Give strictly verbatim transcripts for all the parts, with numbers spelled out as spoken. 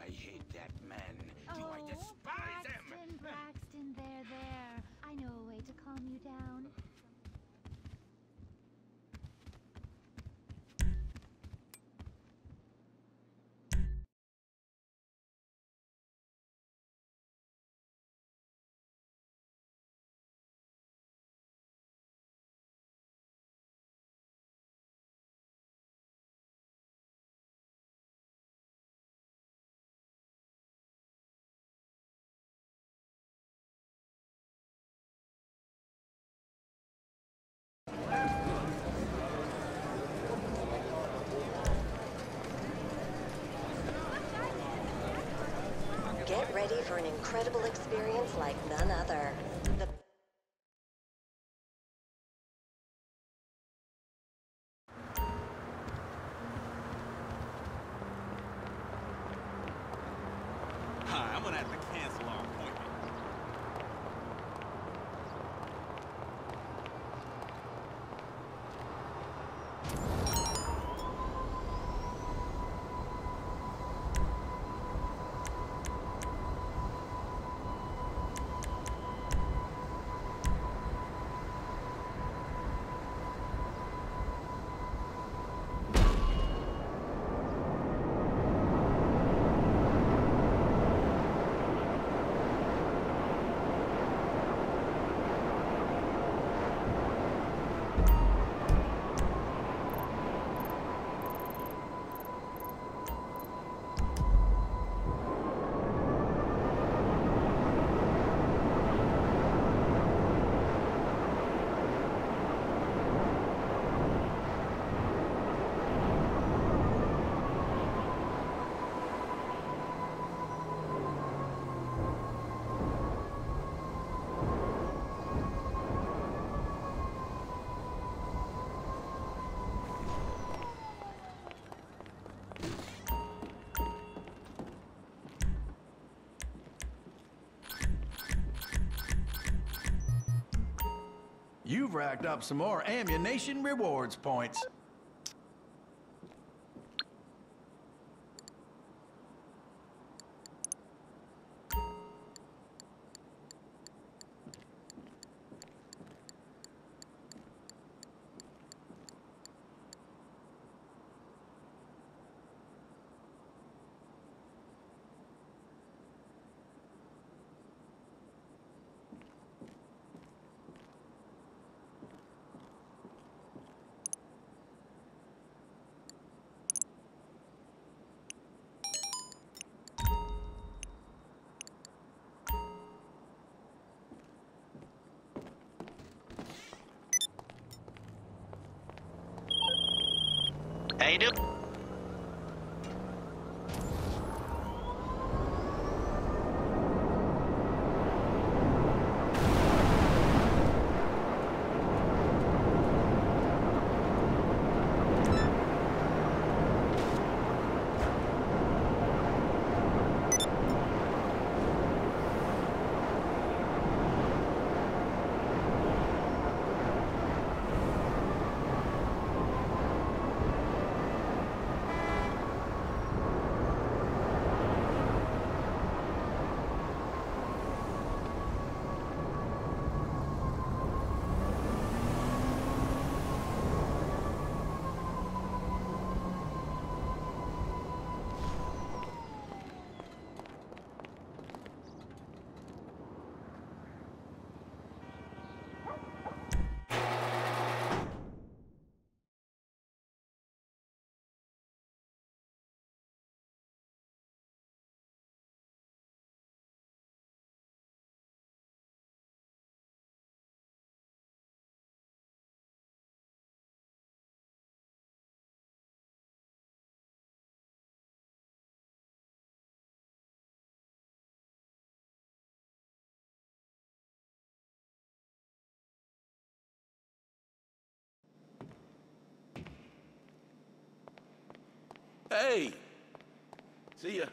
hate that man. Do I Oh, despise him? Braxton, Braxton, there, there. I know a way to calm you down. Get ready for an incredible experience like none other. The Hi, I'm gonna have to cancel our appointment. You've racked up some more ammunition rewards points. How you doing? Hey! See ya.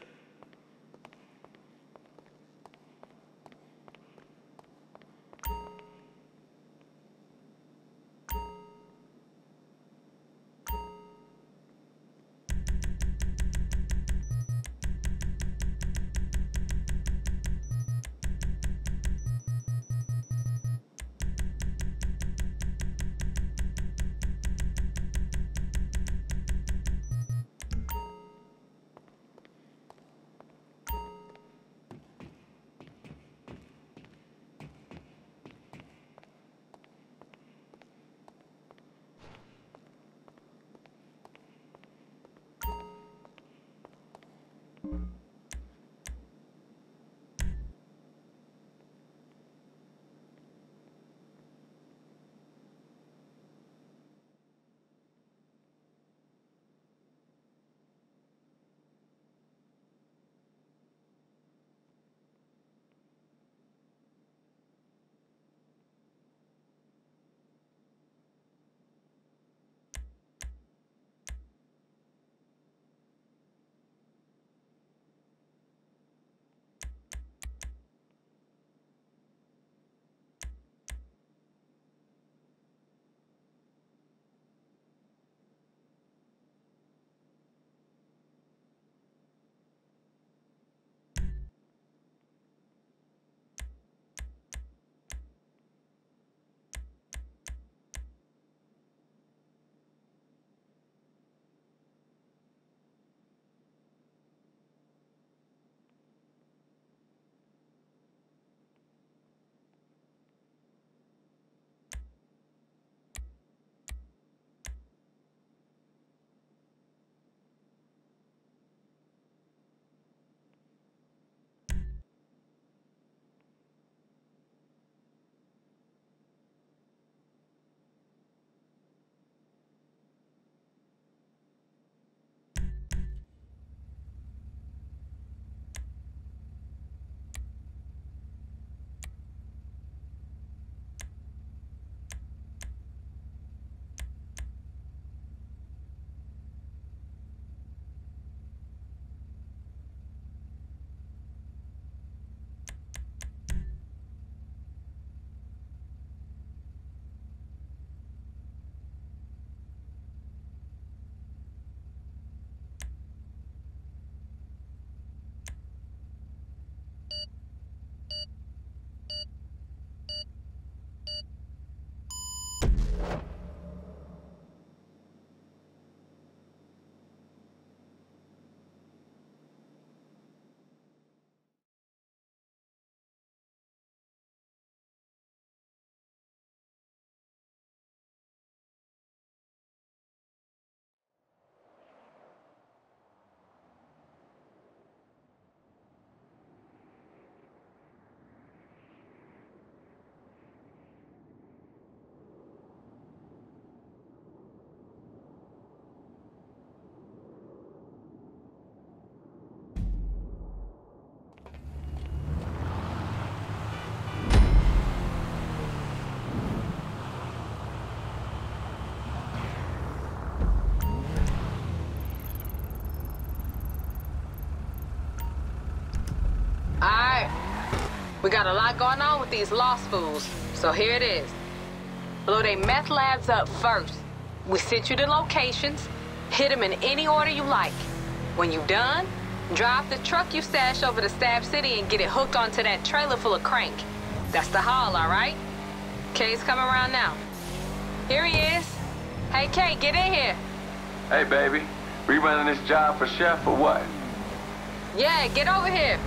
Alright. We got a lot going on with these lost fools, so here it is. Blow they meth labs up first. We sent you the locations, hit them in any order you like. When you done, drive the truck you stashed over to Stab City and get it hooked onto that trailer full of crank. That's the haul, all right? Kay's coming around now. Here he is. Hey, Kay, get in here. Hey, baby. We running this job for Chef or what? Yeah, get over here.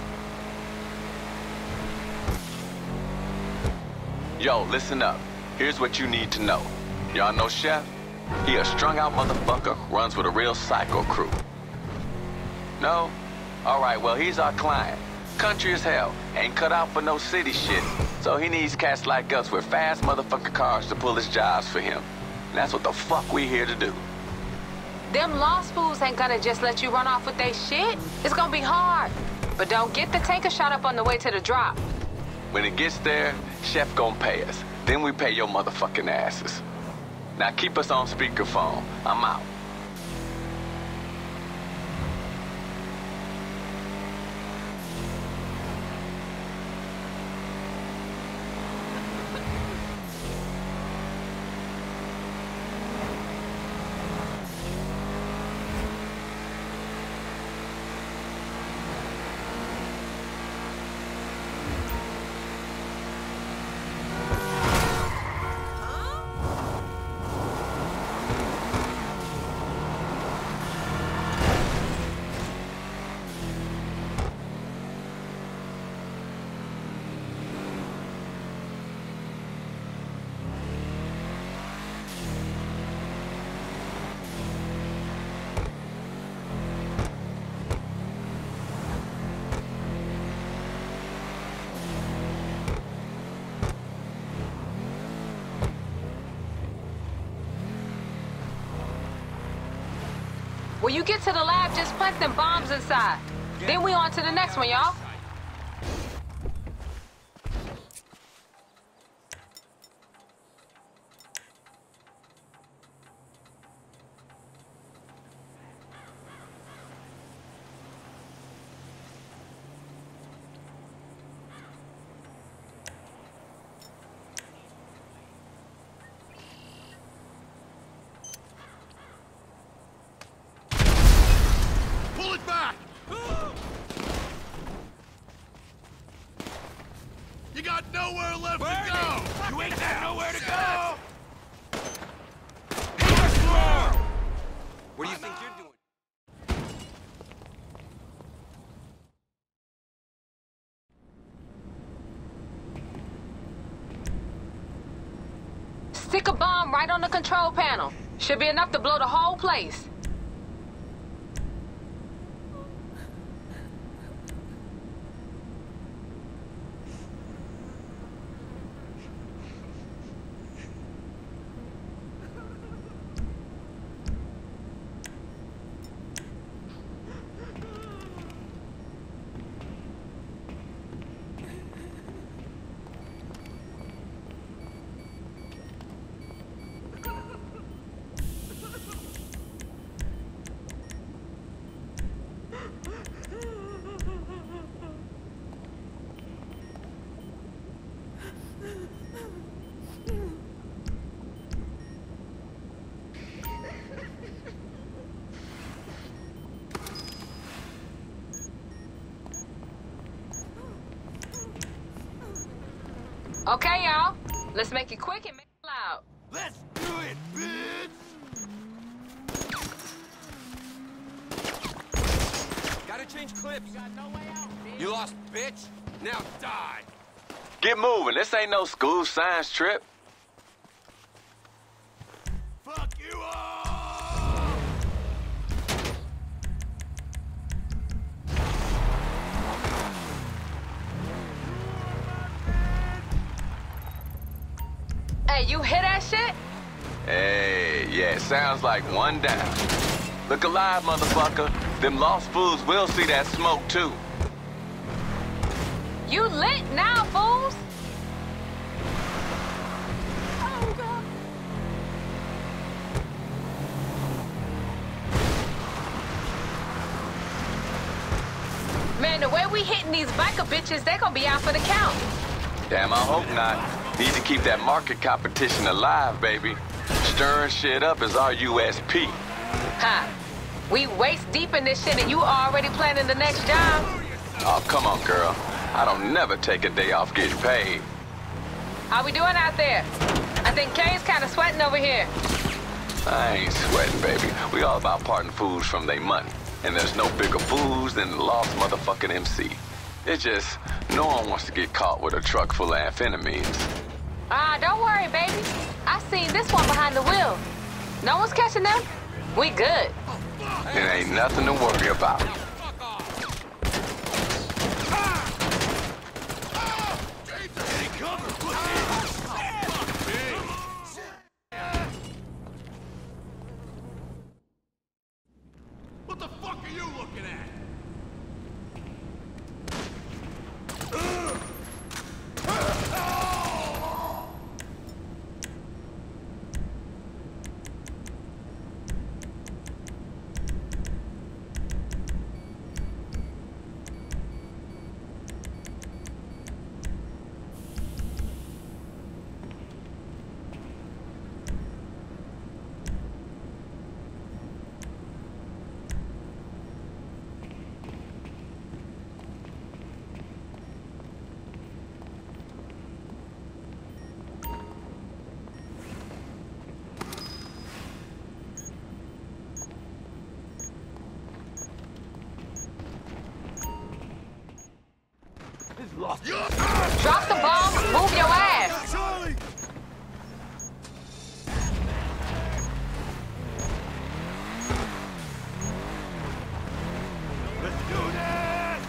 Yo, listen up. Here's what you need to know. Y'all know Chef? He a strung-out motherfucker, runs with a real psycho crew. No? Alright, well, he's our client. Country as hell. Ain't cut out for no city shit. So he needs cats like us with fast motherfucking cars to pull his jobs for him. And that's what the fuck we here to do. Them lost fools ain't gonna just let you run off with their shit. It's gonna be hard. But don't get the tanker shot up on the way to the drop. When it gets there, Chef gon' pay us. Then we pay your motherfucking asses. Now keep us on speakerphone. I'm out. When you get to the lab, just plant them bombs inside. Then we on to the next one, y'all. Pull it back! You got nowhere left Bernie! to go! You ain't got nowhere to go! What do you think you're doing? Stick a bomb right on the control panel. Should be enough to blow the whole place. Okay, y'all. Let's make it quick and make it loud. Let's do it, bitch! Gotta change clips. You got no way out, bitch. You lost, bitch. Now die. Get moving. This ain't no school science trip. Fuck you all! Hey, you hear that shit? Hey, yeah, sounds like one down. Look alive, motherfucker. Them lost fools will see that smoke, too. You lit now, fools? Oh, God. Man, the way we hitting these biker bitches, they gonna be out for the count. Damn, I hope not. Need to keep that market competition alive, baby. Stirring shit up is our U S P. Ha! We waist deep in this shit and you already planning the next job? Oh, come on, girl. I don't never take a day off getting paid. How we doing out there? I think Kay's kind of sweating over here. I ain't sweating, baby. We all about parting fools from their money. And there's no bigger fools than the lost motherfucking M C. It's just, no one wants to get caught with a truck full of amphetamines. Ah, don't worry, baby. I seen this one behind the wheel. No one's catching them. We good. It ain't nothing to worry about. What the fuck are you looking at? Drop the bomb, move your ass. Charlie! Let's do this!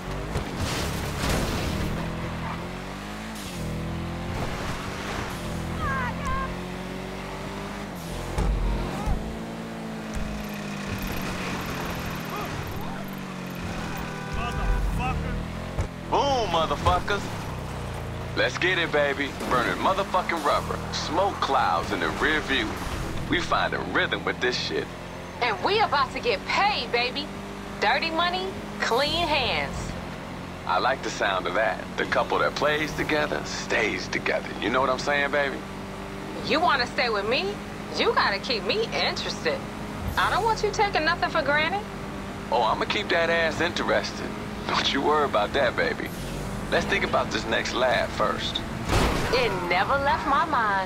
Motherfucker! Boom, motherfuckers. Let's get it, baby. Burning motherfucking rubber. Smoke clouds in the rear view. We finding rhythm with this shit. And we about to get paid, baby. Dirty money, clean hands. I like the sound of that. The couple that plays together stays together. You know what I'm saying, baby? You want to stay with me? You gotta keep me interested. I don't want you taking nothing for granted. Oh, I'ma keep that ass interested. Don't you worry about that, baby. Let's think about this next lab first. It never left my mind.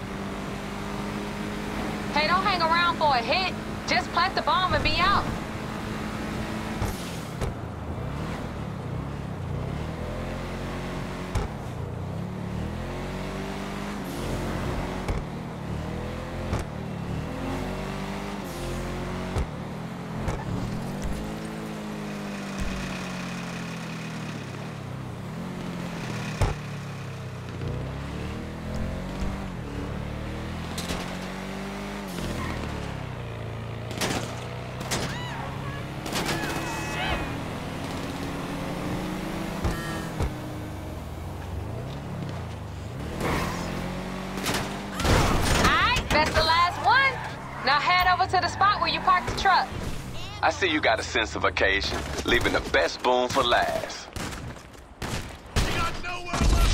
Hey, don't hang around for a hit. Just plant the bomb and be out. To the spot where you parked the truck. I see you got a sense of occasion, leaving the best boom for last. You got nowhere left!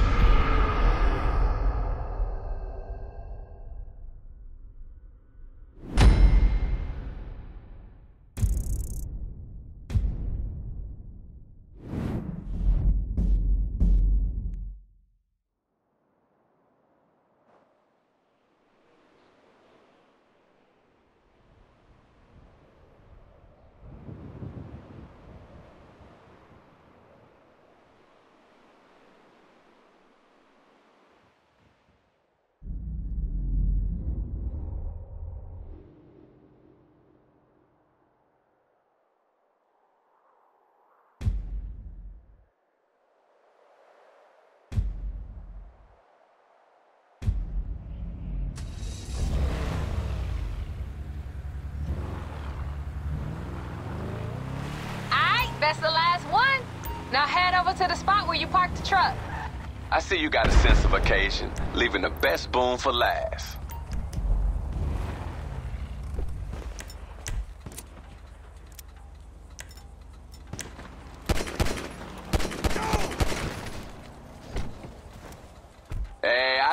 That's the last one. Now head over to the spot where you parked the truck. I see you got a sense of occasion, leaving the best boom for last.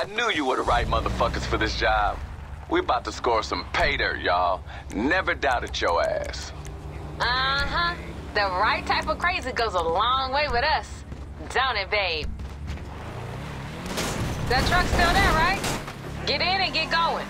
I knew you were the right motherfuckers for this job. We about to score some pay dirt, y'all. Never doubted your ass. Uh-huh. The right type of crazy goes a long way with us. Don't it, babe? That truck's still there, right? Get in and get going.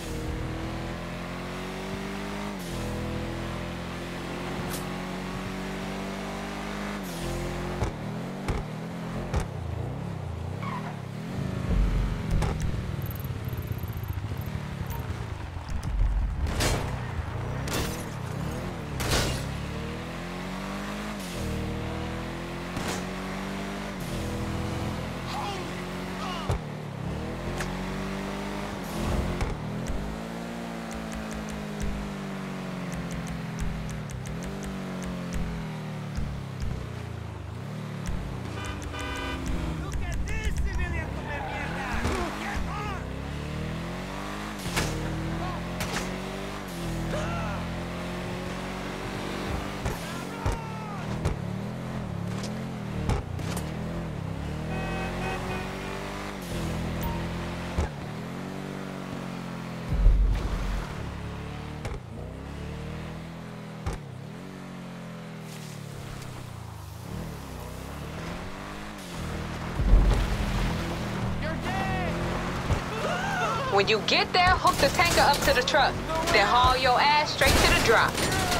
When you get there, hook the tanker up to the truck. Then haul your ass straight to the drop.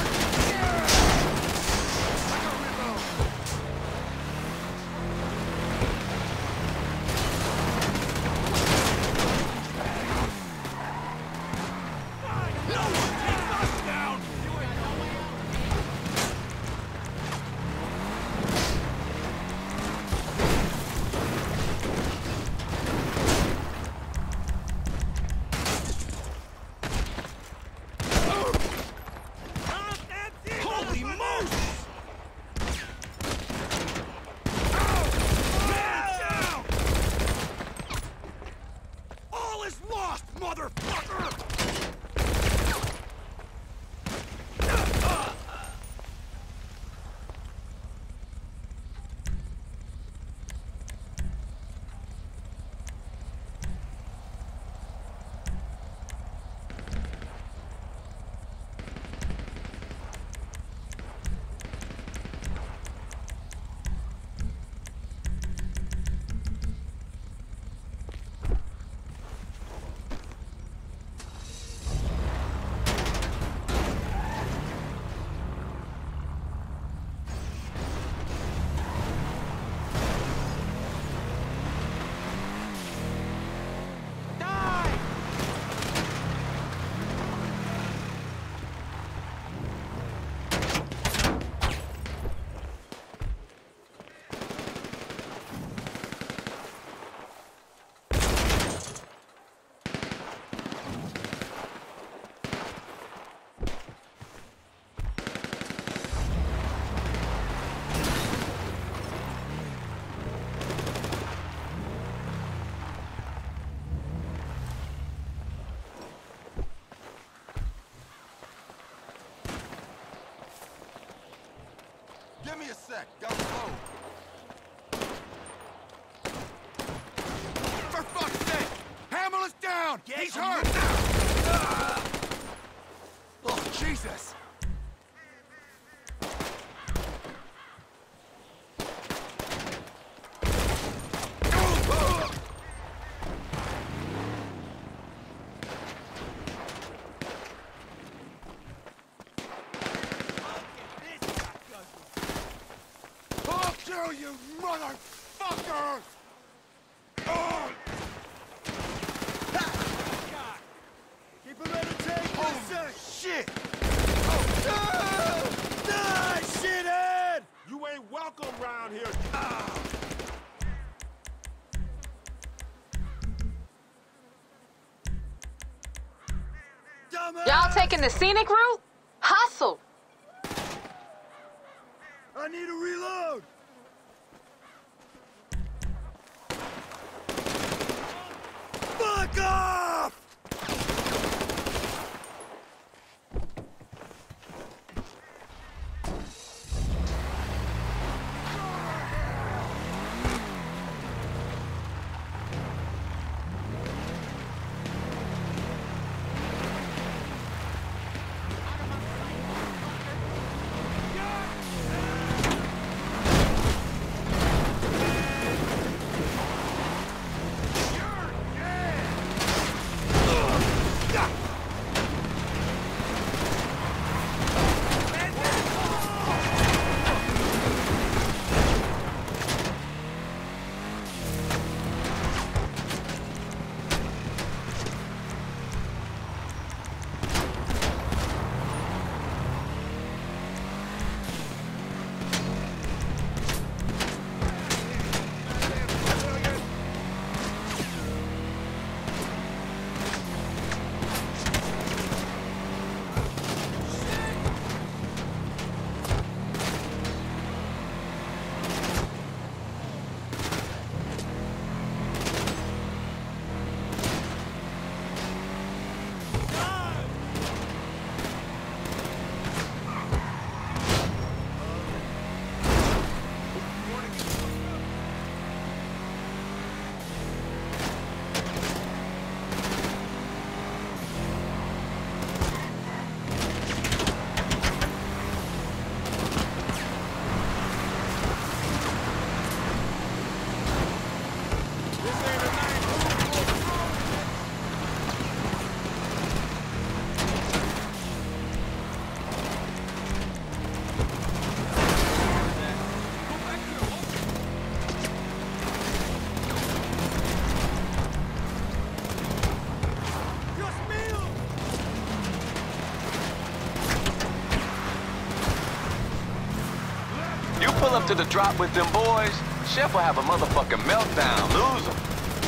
Give me a sec. Got slow. For fuck's sake! Hamill is down! Get He's hurt! Ah! Oh, Jesus! You motherfuckers! Oh. Keep him entertained. Oh, shit! Oh. Ah. Die, shithead! You ain't welcome around here. Ah. Y'all taking the scenic route? Hustle! I need a reload! Fuck off! to the drop with them boys, Chef will have a motherfucking meltdown, lose him.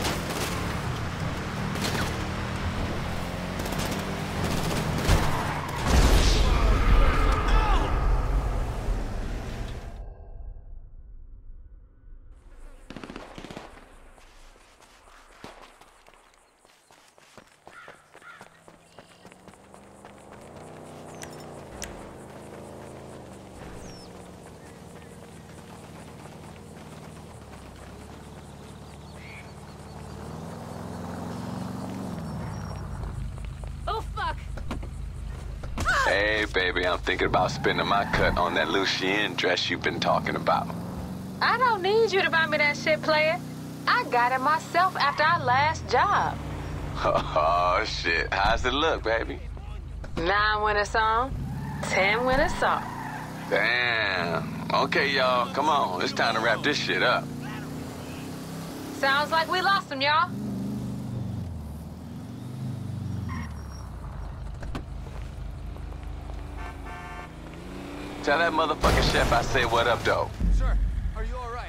Hey, baby, I'm thinking about spending my cut on that Lucien dress you've been talking about. I don't need you to buy me that shit, player. I got it myself after our last job. Oh, shit. How's it look, baby? Nine when it's on, ten when it's off. Damn. Okay, y'all, come on. It's time to wrap this shit up. Sounds like we lost him, y'all. Tell that motherfucking chef I said what up, though. Sir, are you all right?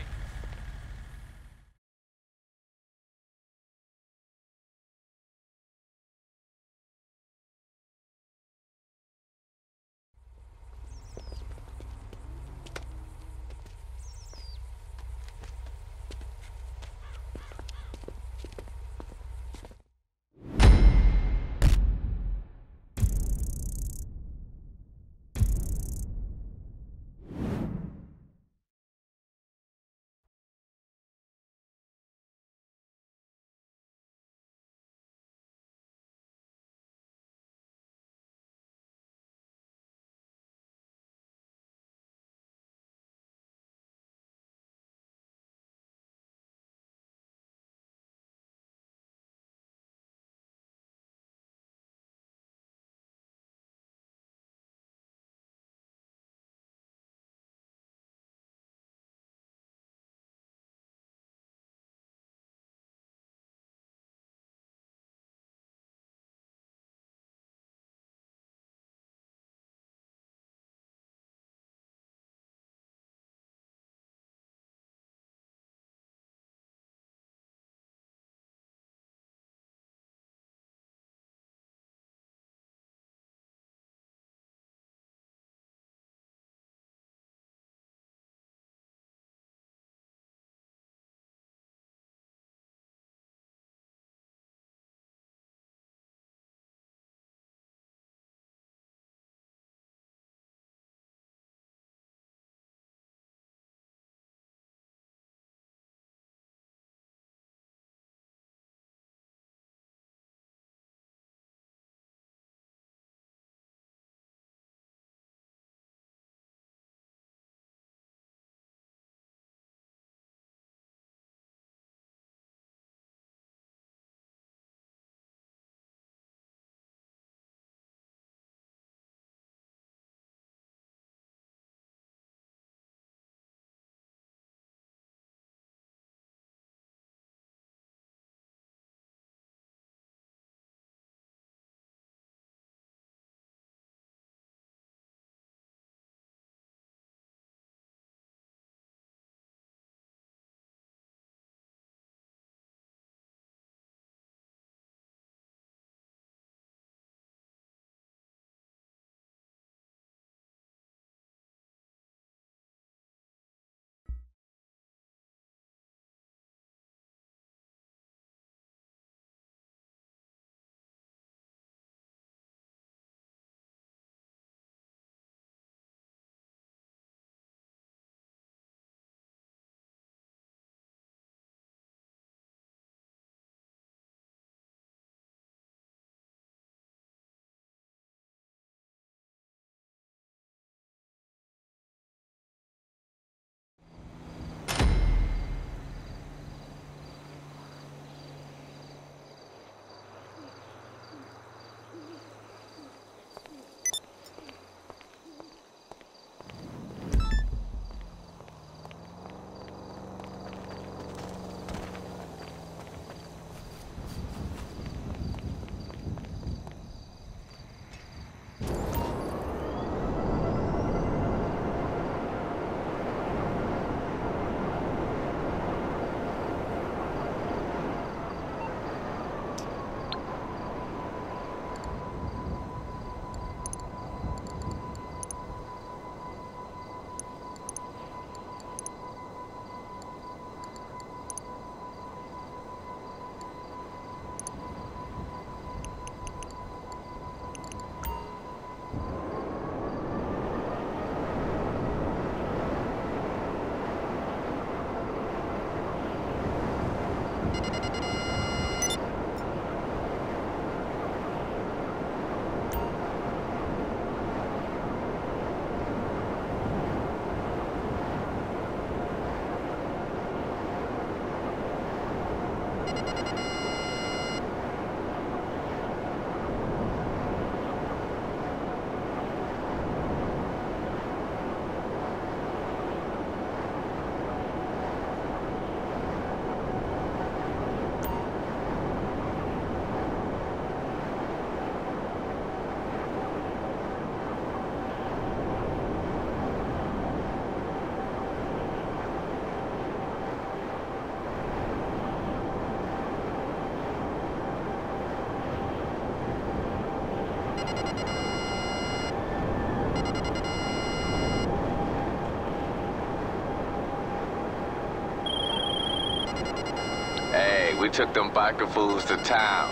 Hey, we took them biker fools to town.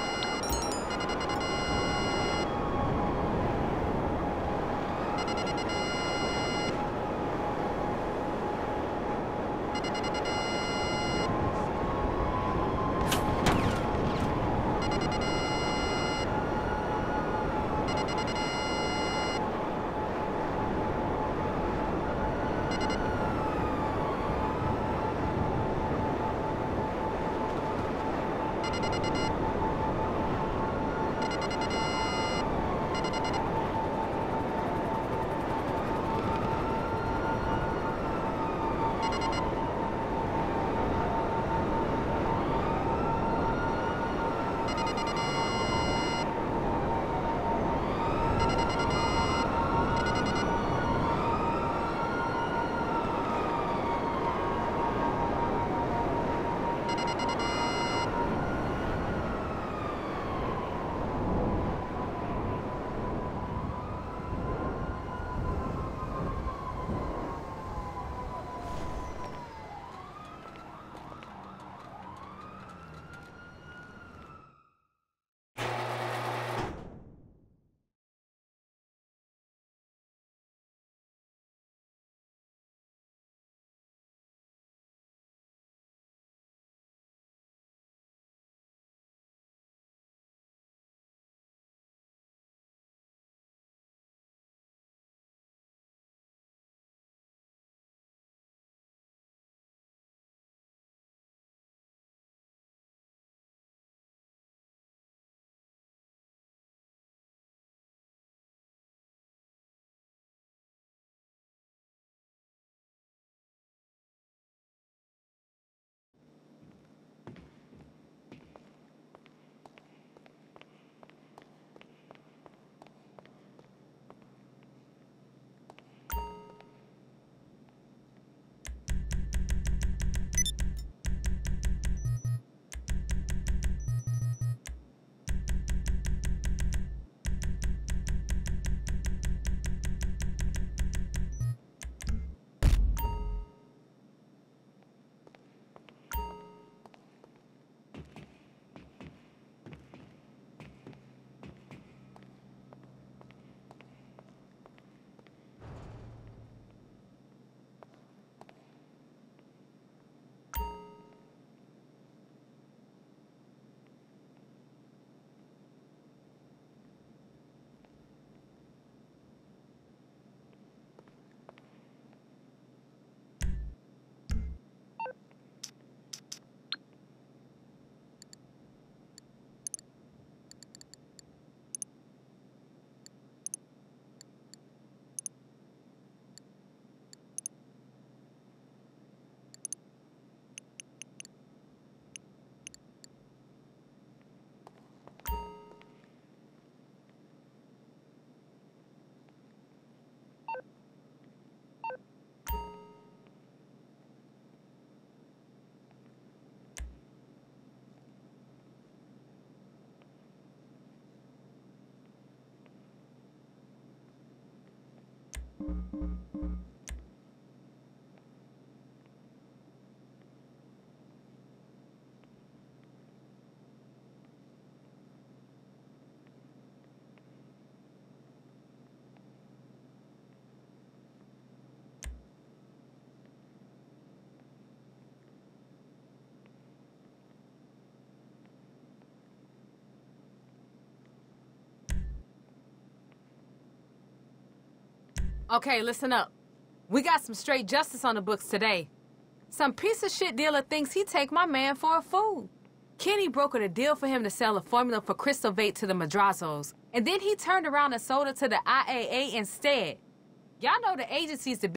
Okay, listen up. We got some straight justice on the books today. Some piece of shit dealer thinks he take my man for a fool. Kenny brokered a deal for him to sell a formula for crystal vape to the Madrazos, and then he turned around and sold it to the I A A instead. Y'all know the agency's the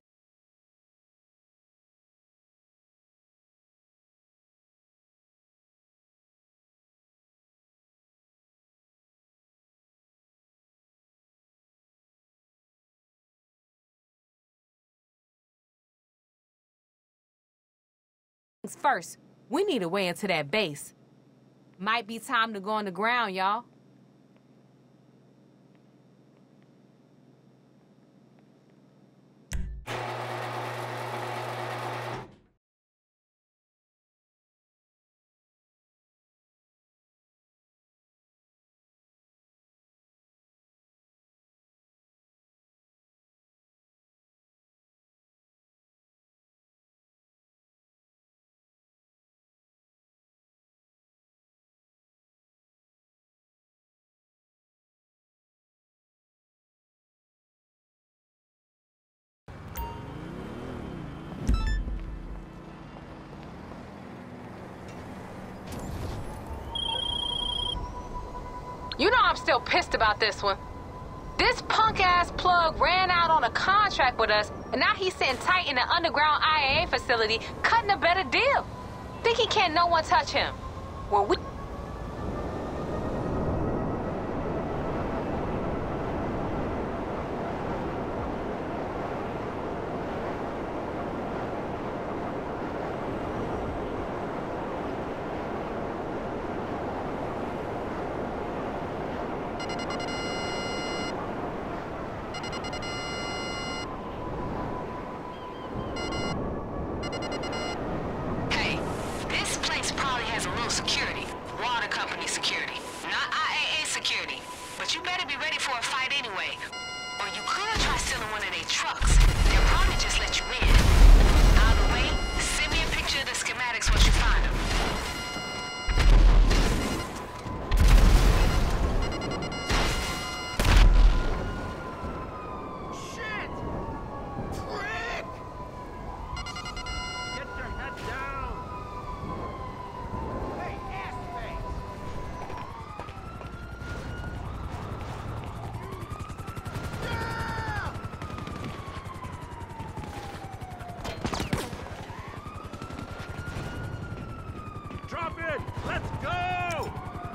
first. We need a way into that base. Might be time to go on the ground, y'all. You know I'm still pissed about this one. This punk-ass plug ran out on a contract with us, and now he's sitting tight in an underground I A A facility, cutting a better deal. Think he can't no one touch him. Well, we... security. Water company security. Not I A A security. But you better be ready for a fight anyway. Or you could try stealing one of their trucks. They'll probably just let you in. Either way, send me a picture of the schematics once you find them. Shit! Prick! Get your head down! Hey, ass-face! Yeah! Drop in! Let's go!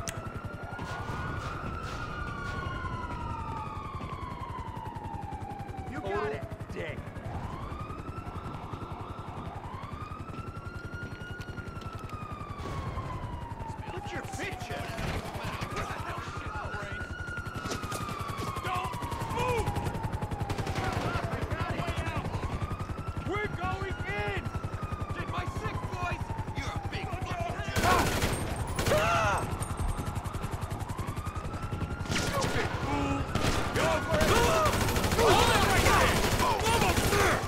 You got it, Dick. Put your picture. Don't move! We're going in! Get my six, boys! You're a big fucking ah! Stupid fool! Go for it! Hold it right there! Almost there!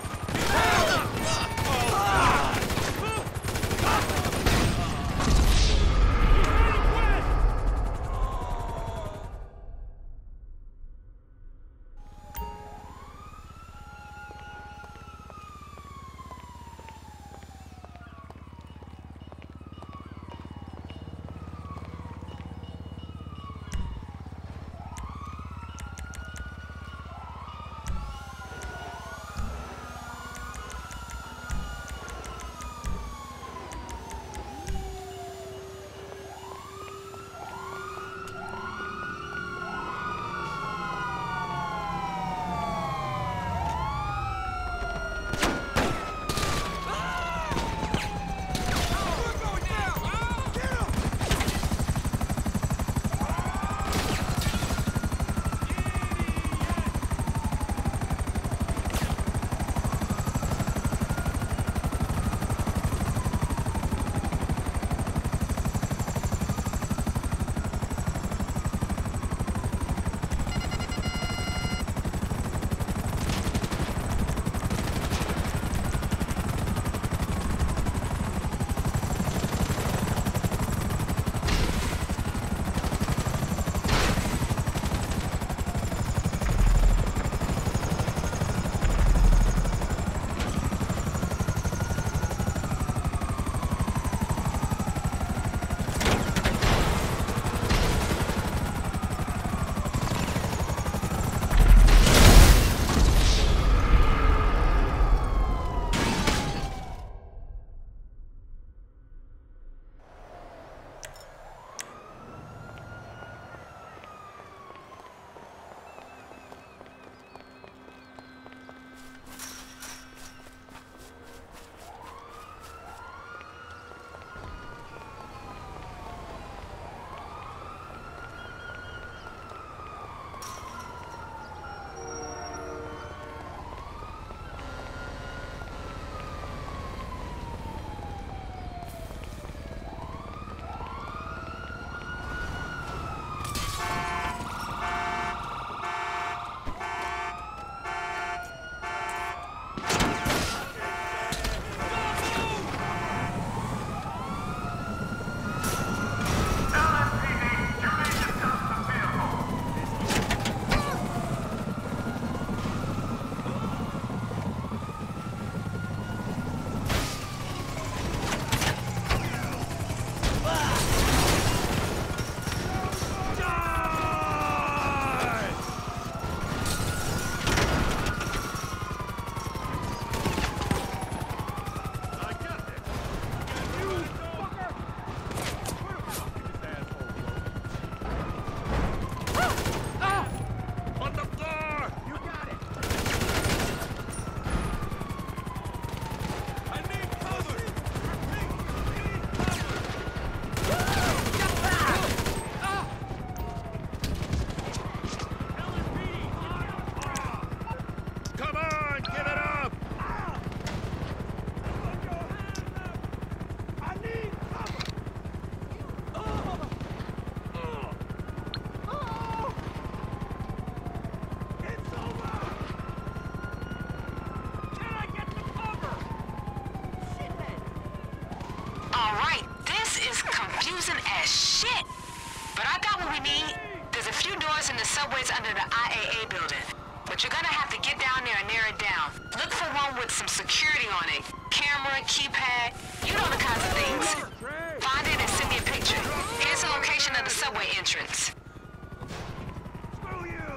All right, this is confusing as shit. But I got what we need. There's a few doors in the subways under the I A A building. But you're gonna have to get down there and narrow it down. Look for one with some security on it. Camera, keypad, you know the kinds of things. Find it and send me a picture. Here's the location of the subway entrance. Screw you!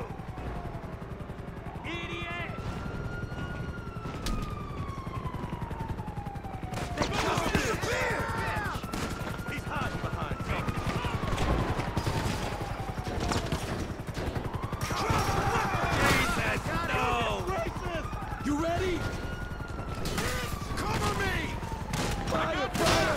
Idiot! Disappear! He's hiding behind me. Jesus, no! You ready? Cover me! Fire, fire!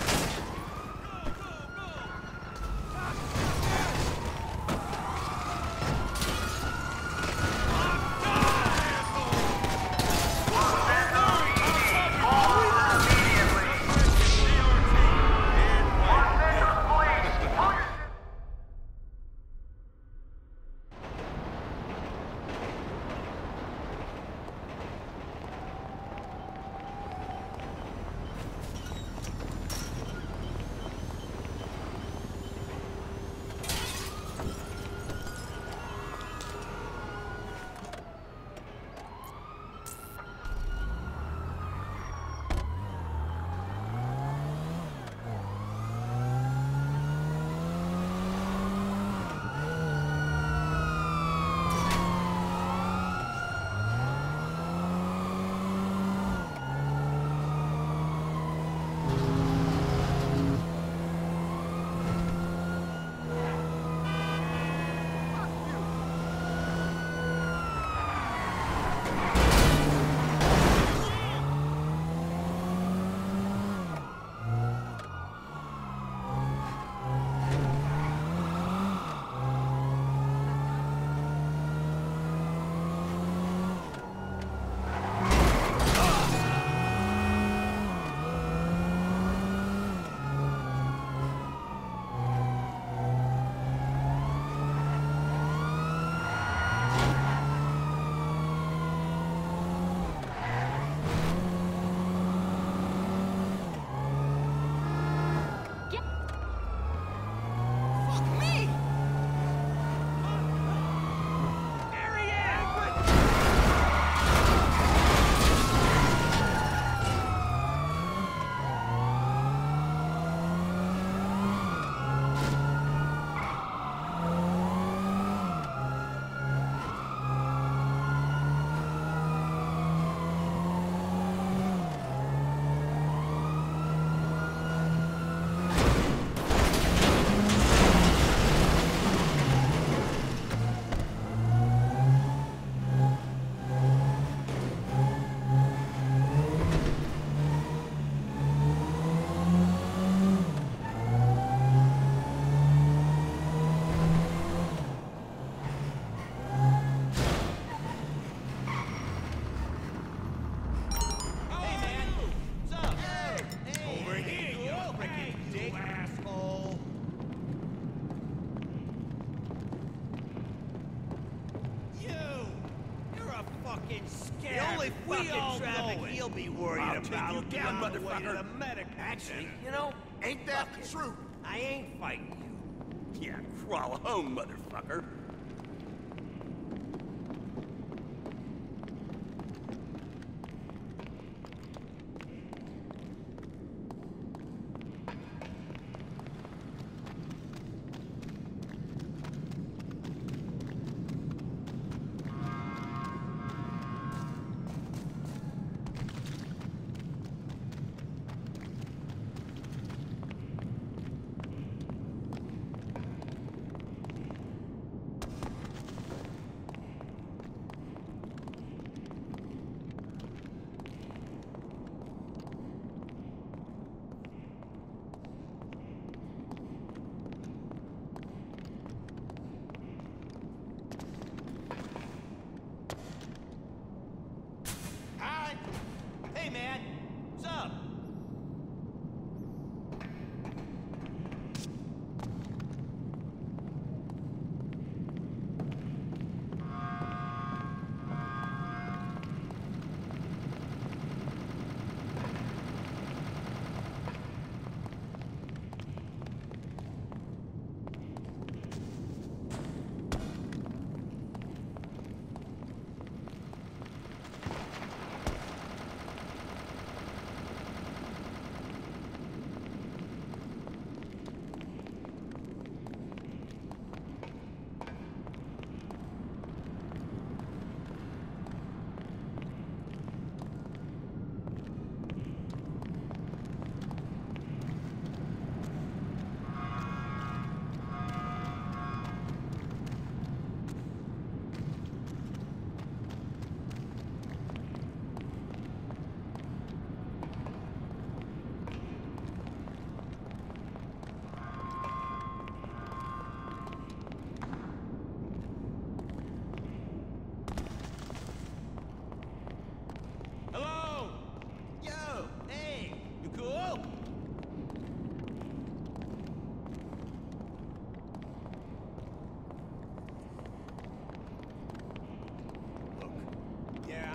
We all know he'll be worried I'll about take you down, on the way to motherfucker. the medic. Actually, you know, ain't that the truth? I ain't fighting you. Yeah, crawl home, motherfucker.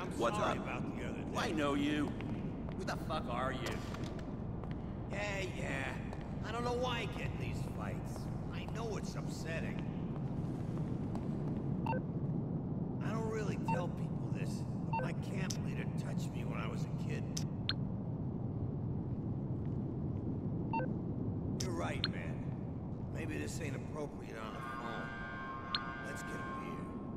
I'm What's sorry up? about the other day. I know you. Who the fuck are you? Yeah, yeah. I don't know why I get in these fights. I know it's upsetting. I don't really tell people this, but my camp leader touched me when I was a kid. You're right, man. Maybe this ain't appropriate on the phone. Let's get a beer.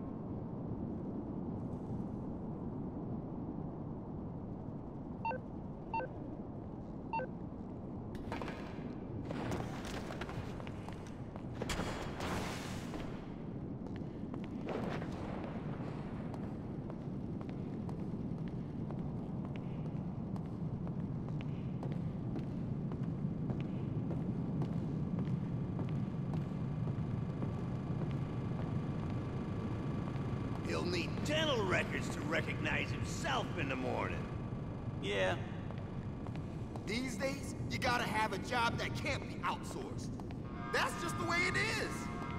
He'll need dental records to recognize himself in the morning. Yeah. These days, you gotta have a job that can't be outsourced. That's just the way it is.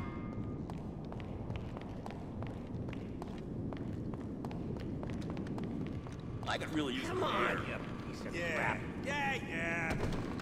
I could really use Come a on, beer. you piece of crap. Yeah, yeah.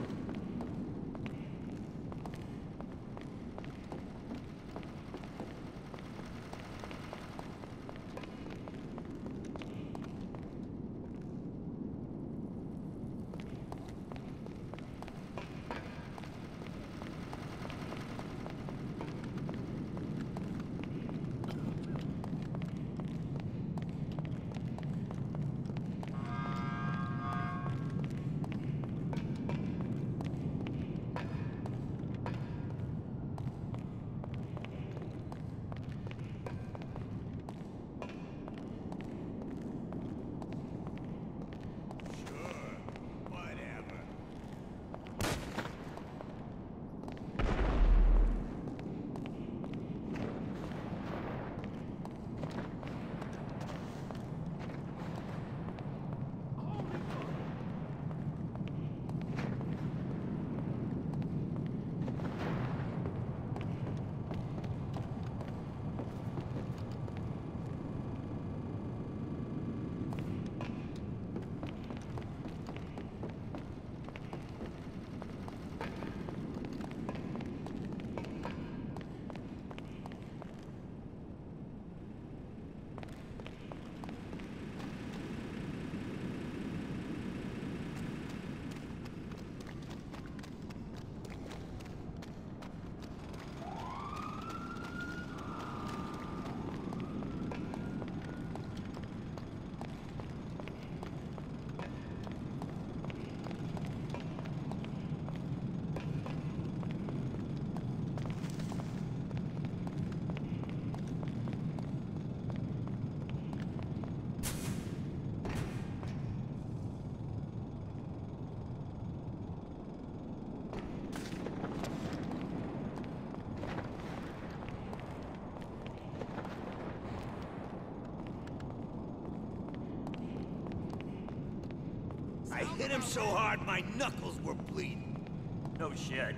I hit him so hard my knuckles were bleeding. No shit.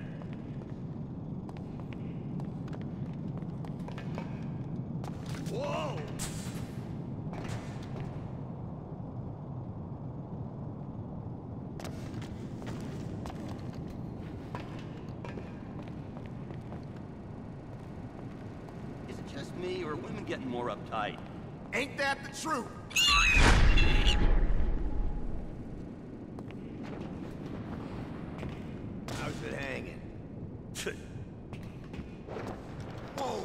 Whoa! Is it just me, or are women getting more uptight? Ain't that the truth? How's it hanging? Whoa!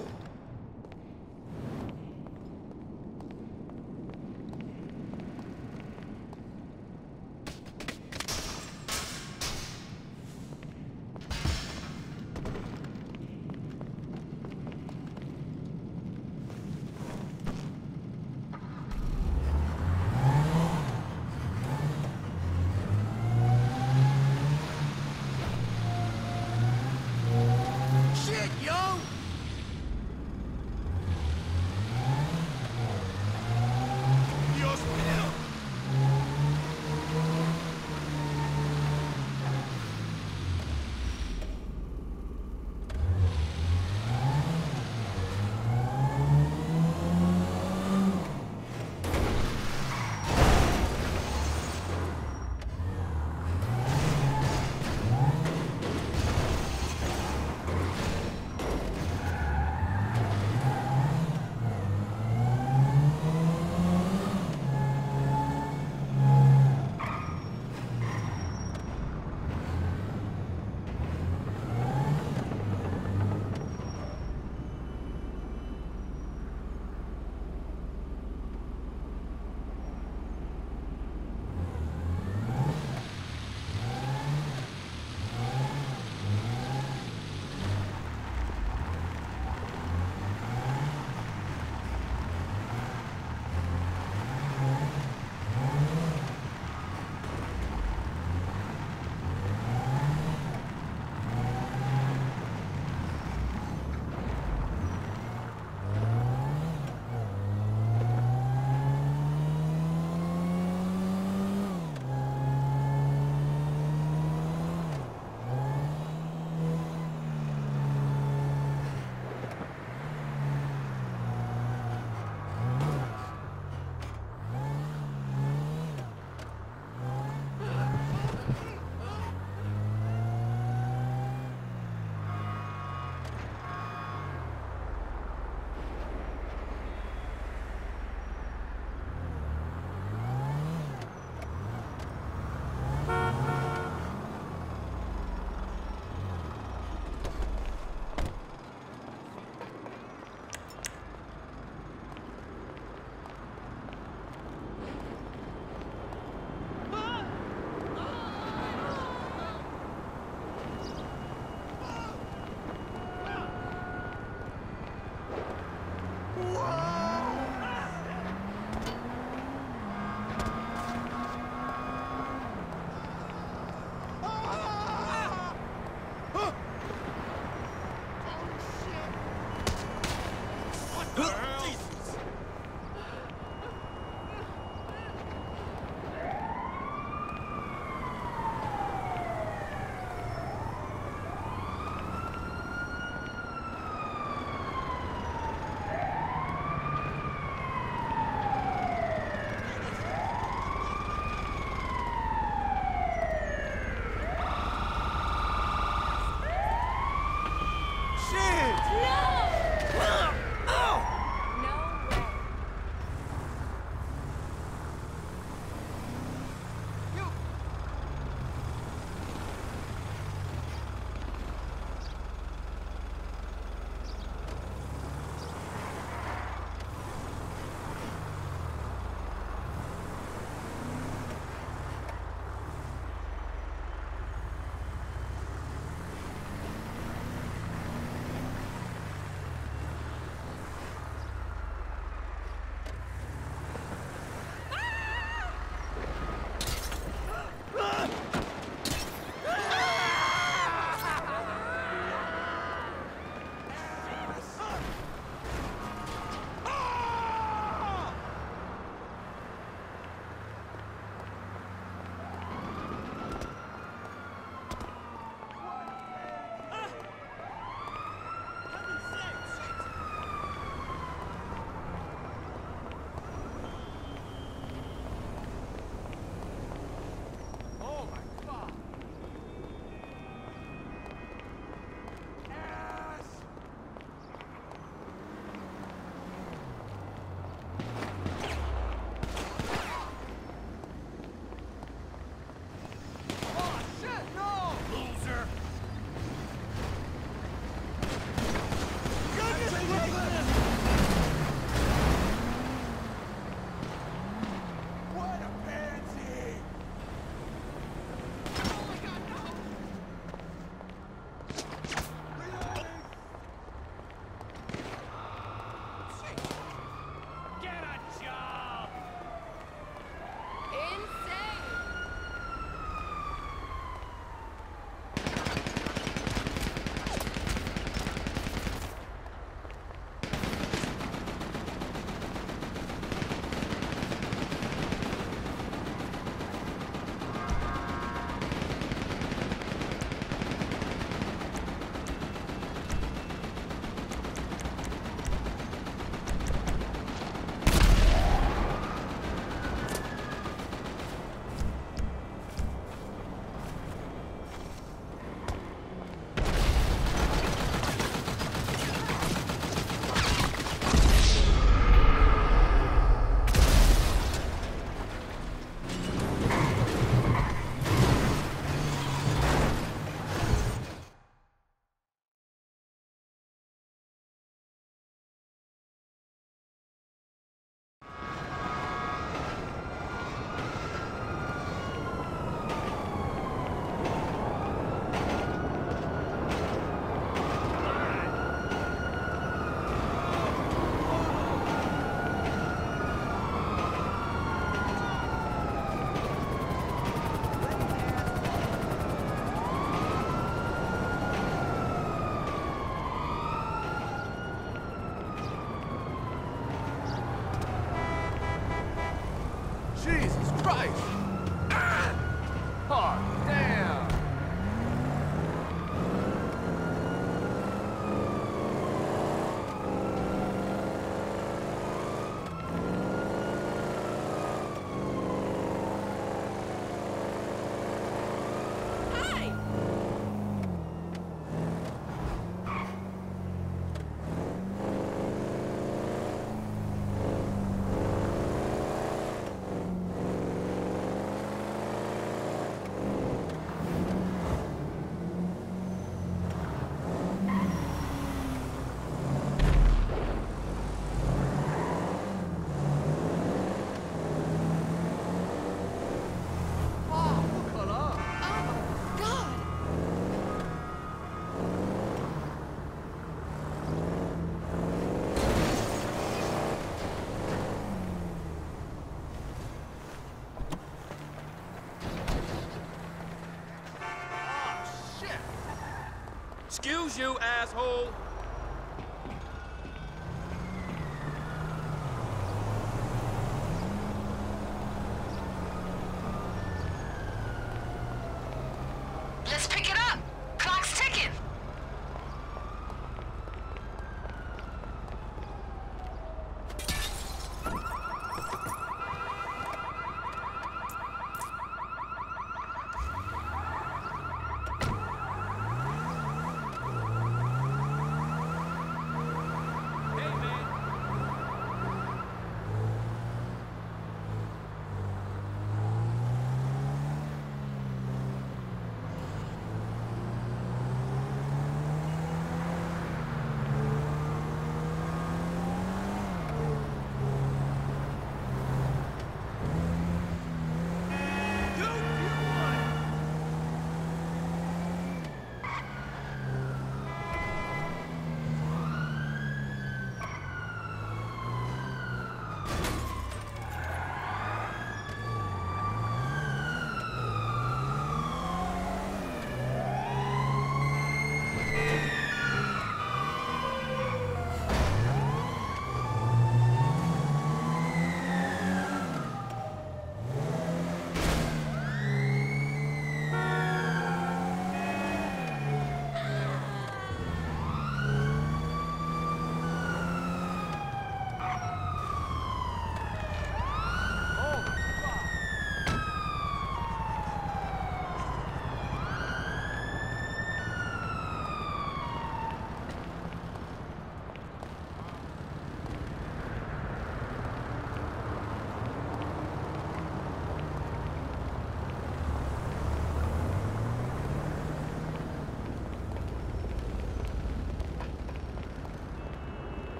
Excuse you, asshole.